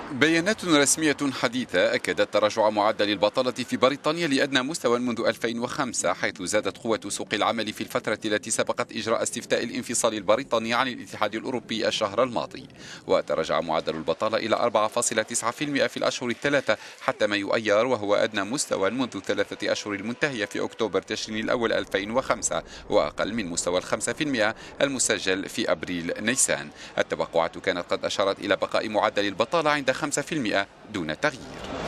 بيانات رسمية حديثة أكدت تراجع معدل البطالة في بريطانيا لأدنى مستوى منذ 2005، حيث زادت قوة سوق العمل في الفترة التي سبقت إجراء استفتاء الانفصال البريطاني عن الاتحاد الأوروبي الشهر الماضي. وتراجع معدل البطالة إلى 4.9% في الأشهر الثلاثة حتى مايو أيار، وهو أدنى مستوى منذ 3 أشهر المنتهية في أكتوبر تشرين الأول 2005، وأقل من مستوى 5% المسجل في أبريل نيسان. التوقعات كانت قد أشارت إلى بقاء معدل البطالة عند 5% دون تغيير.